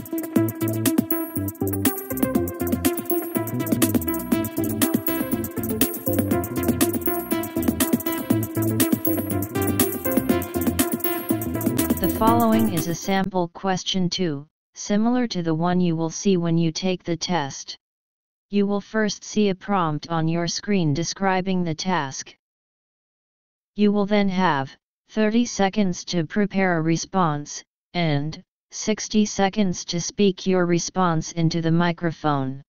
The following is a sample question 2, similar to the one you will see when you take the test. You will first see a prompt on your screen describing the task. You will then have 30 seconds to prepare a response, and 60 seconds to speak your response into the microphone.